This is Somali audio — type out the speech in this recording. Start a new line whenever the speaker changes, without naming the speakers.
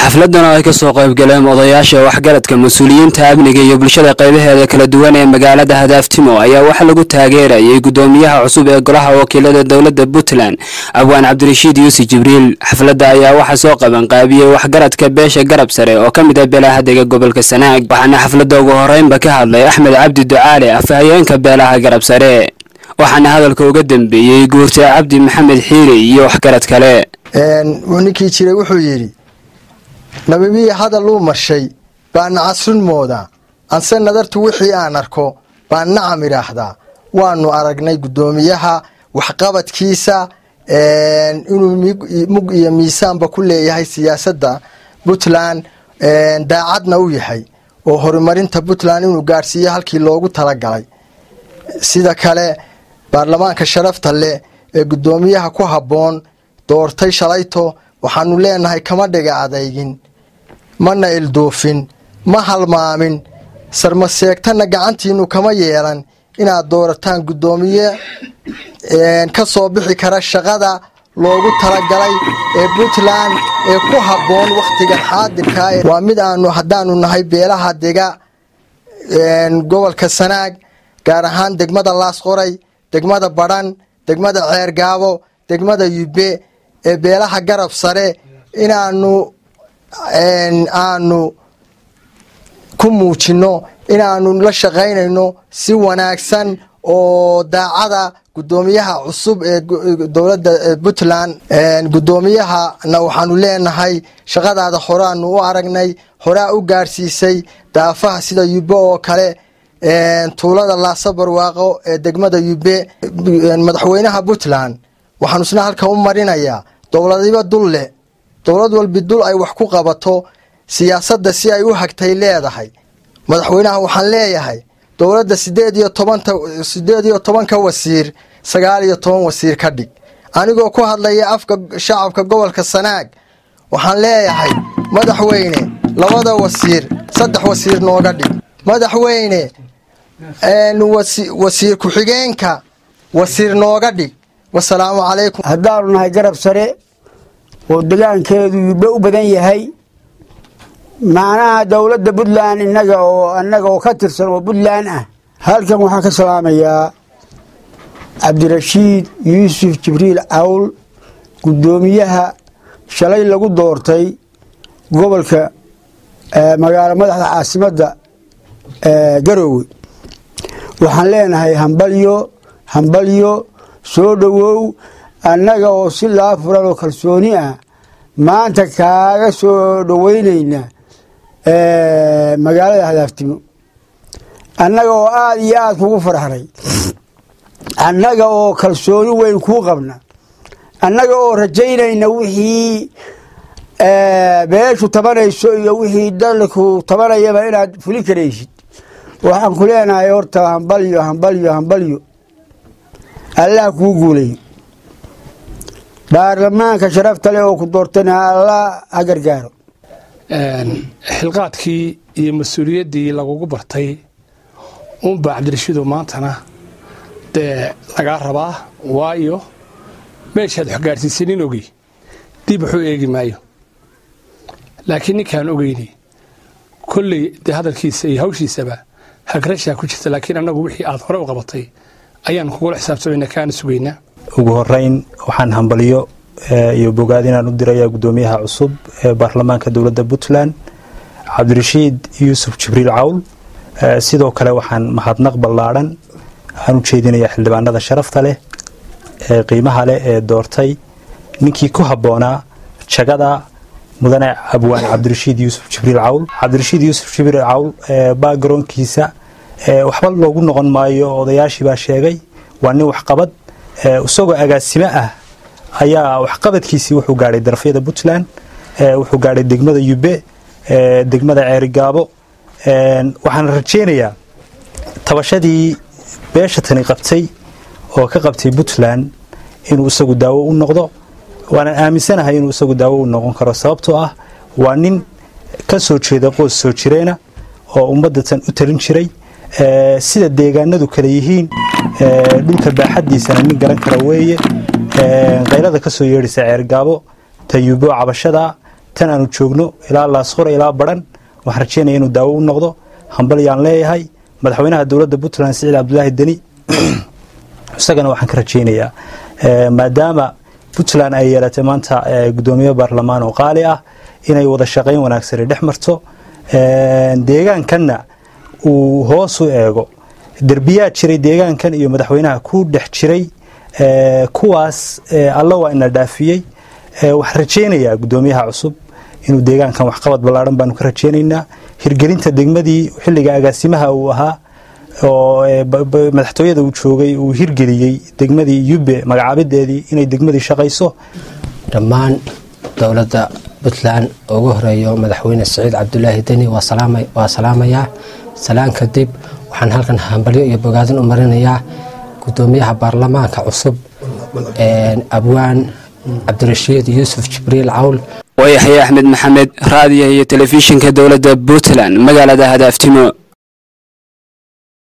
xafladan oo ay ka soo qayb galeen odayaasha waxgaradka mas'uuliyiinta amniga iyo bulshada qaybaheeda kala duwan ee magaalada Hadaftimo ayaa waxa lagu taageerayay gudoomiyaha cusub ee golaha wakiilada dawladda Puntland Abwaan Cabdirashiid Yuusuf Jibriil. xafladda ayaa waxa soo qaban qaabiyay waxgaradka beesha garab sare oo kamid ah beelaha dega gobolka Sanaag. waxaana xafladda ugu horeynba ka hadlay Axmed Cabdi Ducaale afhayeenka beelaha garab sare, waxaana hadalka uga dambeeyay guurta Cabdi Maxamed Xiiri iyo waxgarad kale.
ninkii jiray wuxuu yiri nabibi hadal uu marshay baan casrin mooda anse nadartu wixii aan arko baan nacam iraahdaa. waanu aragnay gudoomiyaha waxqabadkiisa inuu mug iyo miisaanba ku leeyahay siyaasadda Puntland, daacadna u yahay oo horumarinta Puntland inuu gaarsiiyo halkii loogu talagalay. sida kale baarlamaanka sharafta leh ee gudoomiyaha ku haboon doortay shalayto waxaanu leenahay kama dhiga adeegin, mana ildoofin, ma halmaamin, sarma seegtana gacantiinu kama yeelan inaad doorataan gudoomiye ka soo bixi kara shaqada loogu talagalay ee Puntland ee ku haboon waqtigan xaadirka ah. waa mid aanu hadaanu nahay beelaha dega gobolka Sanaag, gaar ahaan degmada Laasqoray, degmada Badhan, degmada Ceergaabo, degmada Yube ee beelaha garab sare inaanu ku muujino inaanu la shaqeynayno si wanaagsan oo daacada gudoomiyaha cusub ee dawladda Puntland. gudoomiyahana waxaanu leenahay shaqadaada horaanu u aragnay, horaa u gaarsiisay daafaha sida Yube oo kale, tuulada Laasabarwaaqo ee degmada Yube. madaxweynaha Puntland waxaanu isna halka u marinayaa dawladiba dulle, dawlad walba dul ay wax ku qabato siyaasadda si ay u hagtay leedahay. madaxweynaha waxaan leeyahay dawladda 18 wasiir 19 wasiir ka dhig. anigoo ku hadlaya afka shacabka gobolka Sanaag waxaan leeyahay madaxweyne 2 wasiir 3 wasiir nooga dhig. madaxweyne wasiir ku xigeenka wasiir nooga dhig. wassalaamu calaykum.
haddaanu nahay garab sare oo deegaankeedu Yube u badan yahay, macnaha dawladda Puntland annaga oo ka tirsan oo Puntland ah. halkan waxaan ka salaamayaa Cabdirashiid Yuusuf Jibriil Cawl, gudoomiyaha shalay lagu doortay gobolka magaalo madaxda caasimadda Garowe. waxaan leenahay hambalyo soo dhawow. annaga oo si laafuran oo kalsooni ah maanta kaaga soo dhaweynayna magaalada Hadaftimo. annaga oo aad iyo aad kugu faraxnay, annaga oo kalsooni weyn ku qabna, annaga oo rajaynayna wixii beeshu tabanayso iyo wixii dalku tabanayaba inaad fuli karaysid. waxaan ku leenahay horta hambalyo allah kuu guuleeyo. baarlamaanka sharafta leh oo ku doortana allah ha gargaaro.
xilqaadkii iyo mas-uuliyaddii lagugu bartay unba Cabdirashiido maantana dee lagaa rabaa, waayo meeshaad wax gaarsiisanin ogey dib wuxuu eegi maayo. laakiin ninkaan ogeyni kolley dee hadalkiisa iyo hawshiisaba hagrashaa ku jirta, laakiin annagu wixii aad hore u qabatay ayaan kugula xisaabtamayna kaana sugaynaa.
ugu horeyn waxaan hambalyo iyo bogaad inaan u dirayaa gudoomiyaha cusub ee baarlamaanka dawladda Puntland Cabdirashiid Yuusuf Jibriil Cawl. sidoo kale waxaan mahadnaq ballaaran aan u jeedinayaa xildhibaanada sharafta leh ee qiimaha leh ee doortay ninkii ku habboonaa jagada mudane Abwaan Cabdirashiid Yuusuf Jibriil Cawl. Cabdirashiid Yuusuf Jibriil Cawl backgroundkiisa waxba loogu noqon maayo, odayaashii baa sheegay. waa nin waxqabad isagoo agaasimo ah ayaa waxqabadkiisii wuxuu gaaray darafyada Puntland, wuxuu gaaray degmada Yube, degmada Ceergaabo. waxaan rajeynayaa tabashadii beesha tani qabtay oo ka qabtay Puntland inuu isagu daawo u noqdo. waana aaminsanahay inuu isagu daawo u noqon karo, sababtoo ah waa nin ka soo jeeda qoys soo jireena oo ummadda tan u talin jiray, sida deegaanadu kala yihiin dhulka baaxadiisana nin garan kara weeye. qaylada ka soo yeedhisa Ceergaabo, Tayubo cabashada tan aanu joogno ilaa laasqore ilaa baran waxaan rajeynaya inuu daawo u noqdo hambalyaan leeyahay madaxweynaha dowladda Puntland Siciid Cabdullaahi Deni isagana waxaan ka rajeynayaa maadaama Puntland ay yeelatay maanta gudoomiye baarlamaan oo qaali ah inay wada shaqeyn wanaagsan dhex marto deegaankanna uu hoos u eego darbiyaad jiray deegaankan iyo madaxweynaha ku dhex jiray kuwaas alla waa ina dhaafiyay waxaan rajeynayaa gudoomiyaha cusub inuu deegaankan wax qabad balaaran baan ka rajeynaynaa hirgelinta degmadii xilliga agaasimaha uu ahaa oo madaxtooyada uu joogay uu hirgeliyay degmadii Yube magacaabideedii inay degmadii shaqayso
dhammaan dowladda Puntland ugu horeeyo madaxweyne Siciid Cabdullaahi Deni waa salaamaya salaan kadib waxaan halkan hambalyo iyo bogaadin u marinayaa gudoomiyaha baarlamaanka cusub abwaan Cabdirashiid Yuusuf Jibriil Cawl
ويحيى أحمد محمد راديو هي تلفزيون كدولة بوتلاند مقالة هدافتمو